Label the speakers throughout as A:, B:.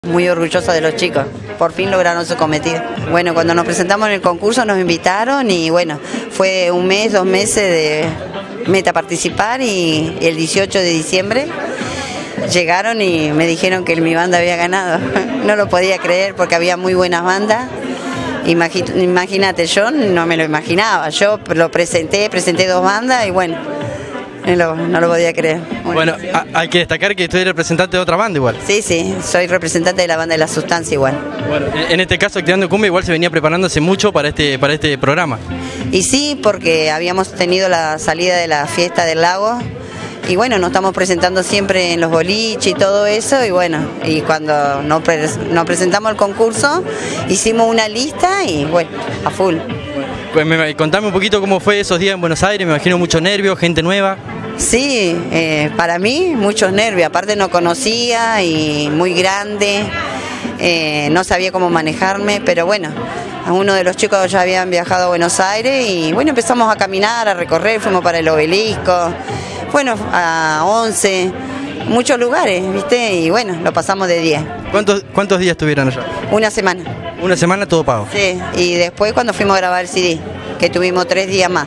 A: Muy orgullosa de los chicos, por fin lograron su cometido. Bueno, cuando nos presentamos en el concurso nos invitaron y bueno, fue un mes, 2 meses de meta participar y el 18 de diciembre llegaron y me dijeron que mi banda había ganado. No lo podía creer porque había muy buenas bandas. Imagínate, yo no me lo imaginaba, yo lo presenté 2 bandas y bueno, no lo podía creer.
B: Bueno, hay que destacar que tú eres representante de otra banda igual.
A: Sí, soy representante de la banda de La Sustancia igual.
B: Bueno, en este caso Activando Cumbia igual se venía preparándose mucho para este programa.
A: Y sí, porque habíamos tenido la salida de la fiesta del lago y bueno, nos estamos presentando siempre en los boliches y todo eso y bueno, y cuando nos presentamos al concurso hicimos una lista y bueno, a full.
B: Pues contame un poquito cómo fue esos días en Buenos Aires, me imagino muchos nervios, gente nueva.
A: Sí, para mí muchos nervios, aparte no conocía y muy grande, no sabía cómo manejarme, pero bueno, uno de los chicos ya habían viajado a Buenos Aires y bueno, empezamos a caminar, a recorrer, fuimos para el Obelisco, bueno, a 11, muchos lugares, ¿viste? Y bueno, lo pasamos de 10.
B: ¿Cuántos días estuvieron allá?
A: Una semana.
B: ¿Una semana todo pago?
A: Sí, y después cuando fuimos a grabar el CD, que tuvimos 3 días más.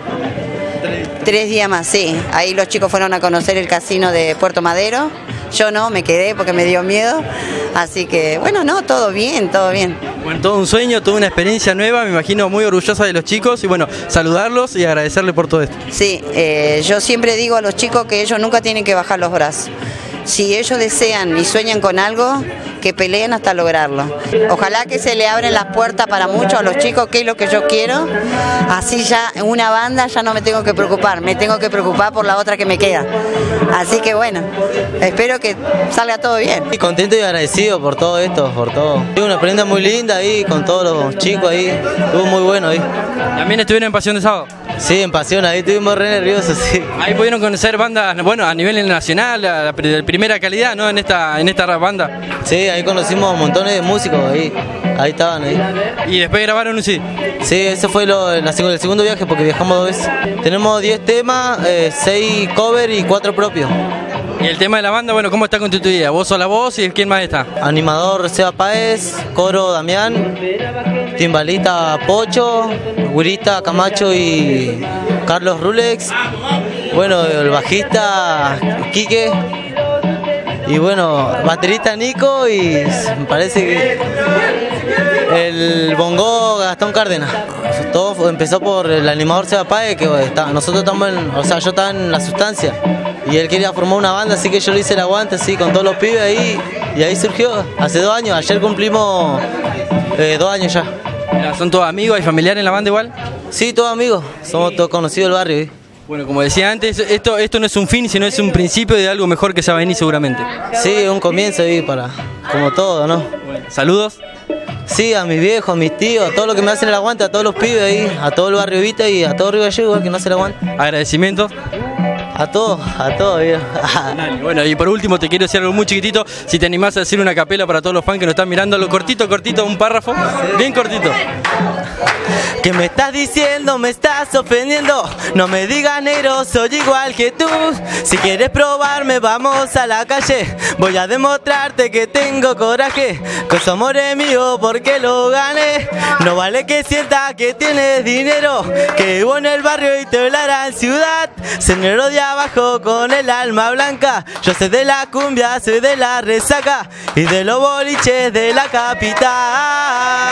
A: 3 días más, sí. Ahí los chicos fueron a conocer el casino de Puerto Madero. Yo no, me quedé porque me dio miedo. Así que, bueno, no, todo bien, todo bien.
B: Bueno, todo un sueño, toda una experiencia nueva, me imagino muy orgullosa de los chicos y bueno, saludarlos y agradecerles por todo esto.
A: Sí, yo siempre digo a los chicos que ellos nunca tienen que bajar los brazos. Si ellos desean y sueñan con algo, que peleen hasta lograrlo. Ojalá que se le abren las puertas para muchos a los chicos, que es lo que yo quiero. Así ya en una banda ya no me tengo que preocupar, me tengo que preocupar por la otra que me queda. Así que bueno, espero que salga todo bien.
C: Y contento y agradecido por todo esto, por todo. Tuve una experiencia muy linda ahí con todos los chicos ahí, estuvo muy bueno ahí.
B: ¿También estuvieron en Pasión de Sábado?
C: Sí, en Pasión, ahí estuvimos re nerviosos, sí.
B: Ahí pudieron conocer bandas, bueno, a nivel nacional, de primera calidad, ¿no? En esta banda.
C: Sí, ahí conocimos montones de músicos, ahí estaban ahí.
B: ¿Y después grabaron un CD?
C: Sí, ese fue el segundo viaje porque viajamos 2 veces. Tenemos 10 temas, 6 covers y 4 propios.
B: Y el tema de la banda, bueno, ¿cómo está constituida? ¿Vos sos la voz y quién más está?
C: Animador Seba Páez, coro Damián, timbalista Pocho, güirita Camacho y Carlos Rulex, bueno, el bajista Quique y bueno, baterista Nico y me parece que el bongo Gastón Cárdenas. Todo empezó por el animador Seba Páez, que nosotros estamos yo estaba en La Sustancia y él quería formar una banda, así que yo le hice el aguante así con todos los pibes ahí y ahí surgió, hace 2 años, ayer cumplimos 2 años ya.
B: ¿Son todos amigos y familiares en la banda igual?
C: Sí, todos amigos, somos todos conocidos del barrio.
B: Bueno, como decía antes, esto no es un fin, sino es un principio de algo mejor que se va a venir seguramente.
C: Sí, es un comienzo ahí como todo, ¿no?
B: Bueno, saludos.
C: Sí, a mis viejos, a mis tíos, a todos los que me hacen el aguante, a todos los pibes ahí, a todo el barrio Vita y a todo Río Gallego igual que no hacen el aguante.
B: Agradecimientos.
C: A todos,
B: Bueno, y por último te quiero decir algo muy chiquitito, si te animás a decir una capela para todos los fans que nos están mirando, lo cortito, un párrafo, bien cortito.
C: ¿Qué me estás diciendo? Me estás ofendiendo. No me digas negro, soy igual que tú. Si quieres probarme, vamos a la calle. Voy a demostrarte que tengo coraje. Que su amor es mío porque lo gané. No vale que sientas que tienes dinero, que vivo en el barrio y te la gran ciudad. Señor de abajo con el alma blanca. Yo soy de la cumbia, soy de la resaca y de los boliches de la capital.